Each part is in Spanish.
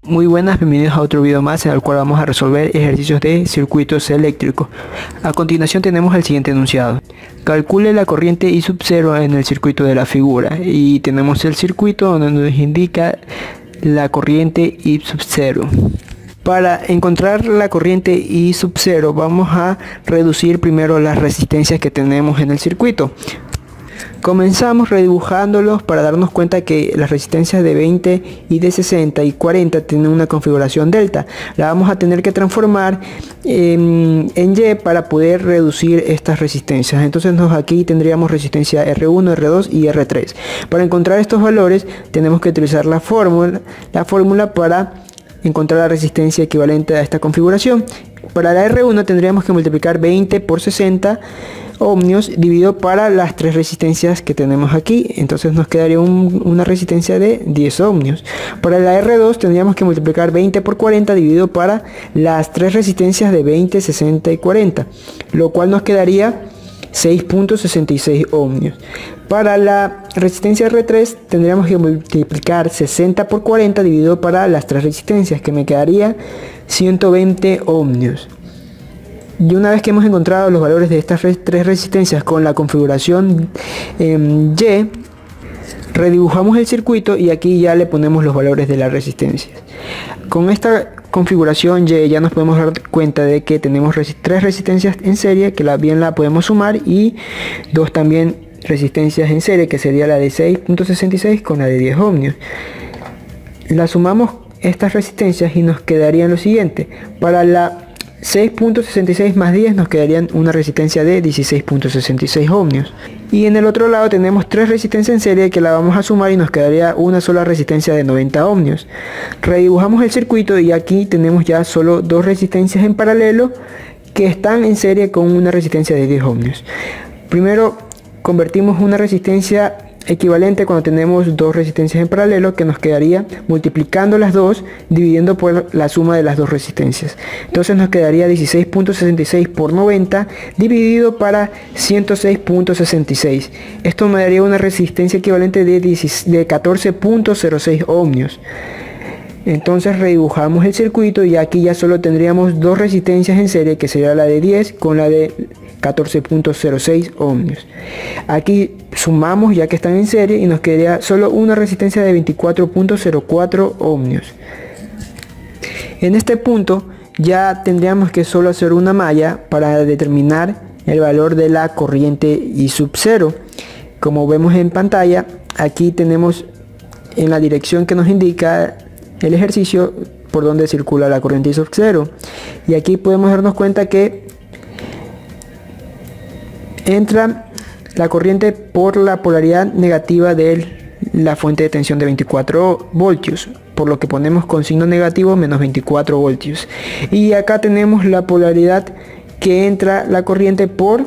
Muy buenas, bienvenidos a otro video más en el cual vamos a resolver ejercicios de circuitos eléctricos. A continuación tenemos el siguiente enunciado. Calcule la corriente I sub 0 en el circuito de la figura. Y tenemos el circuito donde nos indica la corriente I sub 0. Para encontrar la corriente I sub 0 vamos a reducir primero las resistencias que tenemos en el circuito. Comenzamos redibujándolos para darnos cuenta que las resistencias de 20 y de 60 y 40 tienen una configuración delta. La vamos a tener que transformar en Y para poder reducir estas resistencias. Entonces aquí tendríamos resistencia R1, R2 y R3. Para encontrar estos valores tenemos que utilizar la fórmula para encontrar la resistencia equivalente a esta configuración. Para la R1 tendríamos que multiplicar 20 por 60 ohmios dividido para las tres resistencias que tenemos aquí, entonces nos quedaría una resistencia de 10 ohmios. Para la R2 tendríamos que multiplicar 20 por 40 dividido para las tres resistencias de 20, 60 y 40, lo cual nos quedaría 6.66 ohmios. Para la resistencia R3 tendríamos que multiplicar 60 por 40 dividido para las tres resistencias, que me quedaría 120 ohmios. Y una vez que hemos encontrado los valores de estas tres resistencias con la configuración Y, redibujamos el circuito y aquí ya le ponemos los valores de las resistencias. Con esta configuración Y ya nos podemos dar cuenta de que tenemos tres resistencias en serie que bien la podemos sumar, y dos también resistencias en serie, que sería la de 6.66 con la de 10 ohmios. La sumamos estas resistencias y nos quedarían lo siguiente. Para la 6.66 más 10 nos quedarían una resistencia de 16.66 ohmios. Y en el otro lado tenemos tres resistencias en serie que la vamos a sumar y nos quedaría una sola resistencia de 90 ohmios. Redibujamos el circuito y aquí tenemos ya solo dos resistencias en paralelo que están en serie con una resistencia de 10 ohmios. Primero convertimos una resistencia equivalente cuando tenemos dos resistencias en paralelo, que nos quedaría multiplicando las dos dividiendo por la suma de las dos resistencias. Entonces nos quedaría 16.66 por 90 dividido para 106.66. Esto me daría una resistencia equivalente de 14.06 ohmios. Entonces redibujamos el circuito y aquí ya solo tendríamos dos resistencias en serie, que sería la de 10 con la de 14.06 ohmios. Aquí sumamos ya que están en serie y nos quedaría solo una resistencia de 24.04 ohmios. En este punto ya tendríamos que solo hacer una malla para determinar el valor de la corriente I sub 0. Como vemos en pantalla, aquí tenemos en la dirección que nos indica el ejercicio por donde circula la corriente I sub 0, y aquí podemos darnos cuenta que entra la corriente por la polaridad negativa de la fuente de tensión de 24 voltios, por lo que ponemos con signo negativo menos 24 voltios. Y acá tenemos la polaridad que entra la corriente por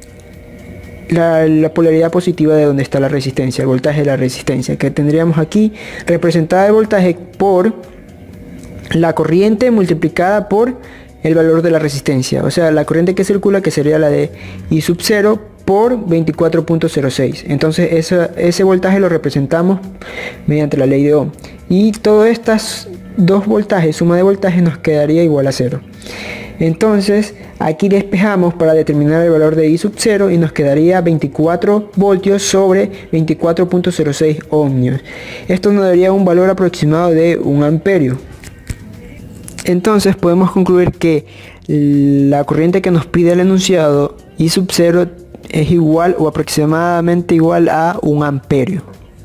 la polaridad positiva de donde está la resistencia, el voltaje de la resistencia, que tendríamos aquí representada el voltaje por la corriente multiplicada por el valor de la resistencia, o sea, la corriente que circula, que sería la de I sub 0 por 24.06. entonces ese voltaje lo representamos mediante la ley de Ohm, y todos estos dos voltajes, suma de voltajes, nos quedaría igual a 0. Entonces aquí despejamos para determinar el valor de I sub 0 y nos quedaría 24 voltios sobre 24.06 ohmios. Esto nos daría un valor aproximado de 1 amperio. Entonces podemos concluir que la corriente que nos pide el enunciado I sub 0 es igual o aproximadamente igual a 1 amperio.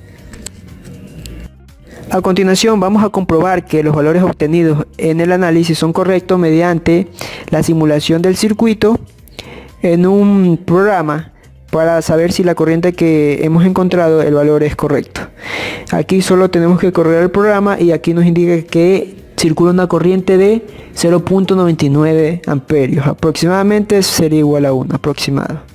A continuación vamos a comprobar que los valores obtenidos en el análisis son correctos mediante la simulación del circuito en un programa para saber si la corriente que hemos encontrado, el valor es correcto. Aquí solo tenemos que correr el programa y aquí nos indica que circula una corriente de 0.99 amperios, aproximadamente sería igual a 1 aproximado.